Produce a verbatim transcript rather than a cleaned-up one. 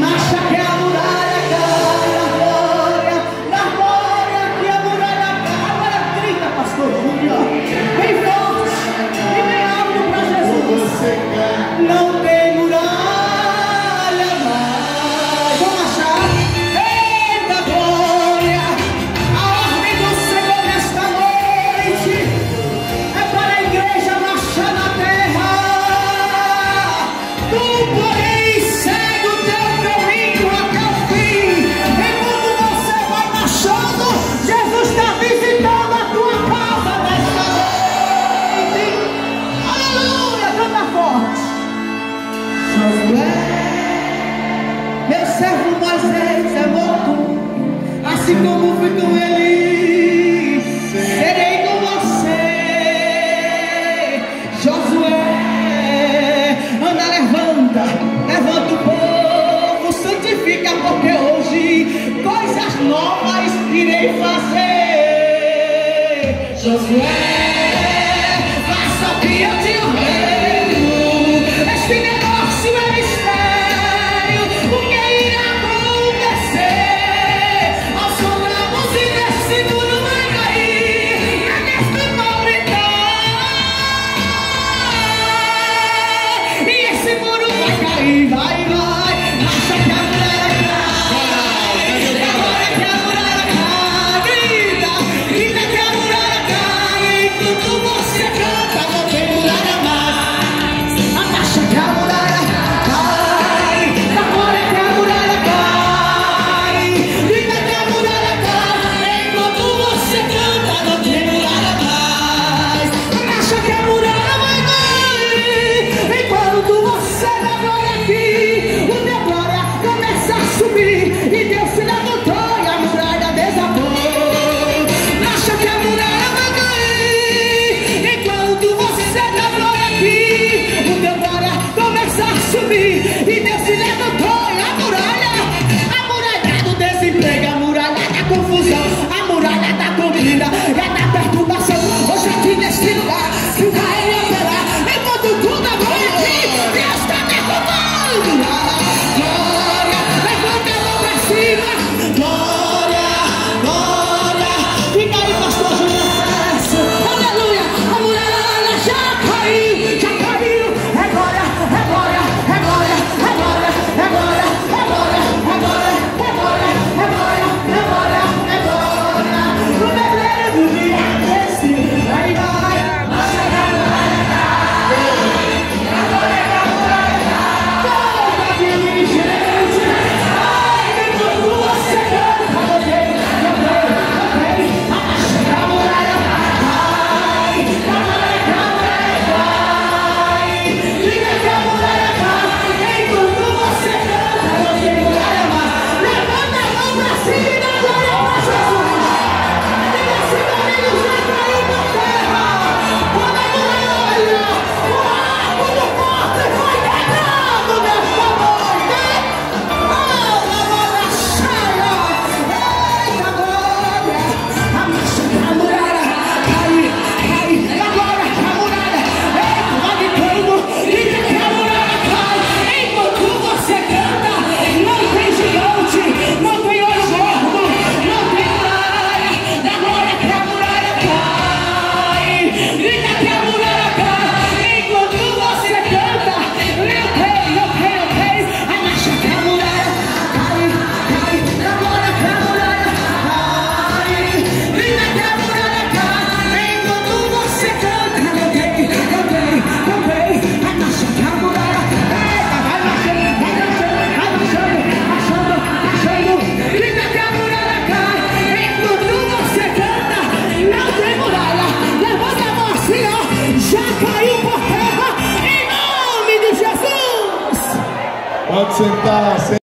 Marcha que a muralha cai, na glória, na glória que a muralha cai. Agora grita, pastor Júnior, bem forte e bem alto para Jesus. Não tem muralha mais. Vamos marchar. Eita glória, a ordem do Senhor nesta noite é para a igreja marchar na terra. Tu, porém, segue o teu caminho até o fim. Enquanto você vai marchando, Jesus está visitando a tua casa nesta noite. Aleluia, canta forte. Josué, meu servo Moisés é morto, assim como fui com ele, serei com você. Josué, anda, levanta, levanta o povo, santifica, porque hoje coisas novas irei fazer. Josué, faça o que eu te ordeno, este negócio é mistério, o que irá acontecer? Aos soldados e desse muro vai cair, a nesta e esse muro vai cair, vai, vai. Marcha que a muralha cai, agora que a muralha cai. Grita, grita que a muralha cai. Enquanto você canta, não tem muralha mais. A marcha que a muralha cai, agora que a muralha cai. Grita que a muralha cai. Enquanto você canta, não tem muralha mais. A marcha que a muralha vai cair. Enquanto você dá glória aqui, o teu glória começa a subir, e Deus se levantou e a muralha desabou. Marcha que a muralha vai cair. Enquanto você dá glória aqui, o teu glória começa a subir, e Deus se levantou e a muralha, a muralha do desemprego, a muralha da confusão, a muralha da comida e da perturbação. Hoje aqui neste lugar, se o Rael operar, enquanto tudo é glória aqui, Deus está derrubando. Glória, levanta a mão pra cima. Glória, glória. Fica aí, pastor Júnior. Aleluia, a muralha já caiu, já caiu. É glória, é glória, é glória, é glória, é glória, é glória, é glória, é glória, é glória, é glória, é glória. O negreiro do dia desse, vai, vai. Marcha que a muralha cai. Agora que a muralha cai. Volta aqui, gente. Ai, enquanto você canta, eu tenho, eu tenho, eu tenho. A marcha que a muralha cai. Agora que a muralha cai. Diga que a muralha cai. Enquanto você canta, eu tenho muralha mais. Levanta a mão pra cima e dá glória pra Jesus. Diga assim, comigo, já caiu por terra. Quando a muralha, o arco do forte foi quebrado nesta noite. Oh, na muralha cheia. Eita glória. A marcha que a muralha cai, cai. Agora que a muralha, eita, vai gritando. Diga que a muralha cai. Enquanto você canta, não tem gigante, não tem olho gordo, não tem muralha. Agora que a muralha cai. Grita que a muralha cai. Enquanto você canta, meu rei, meu rei, meu rei. A marcha que a muralha cai, cai. Agora que a muralha cai. Grita que a muralha cai. Enquanto você canta, meu rei, meu rei, meu rei. A marcha que a muralha cai. Vai marchando, vai marchando, vai marchando, marchando, marchando. Grita que a muralha cai. Enquanto você canta, não tem muralha. Levanta a mão assim, ó. Já caiu por terra, em nome de Jesus. Pode sentar.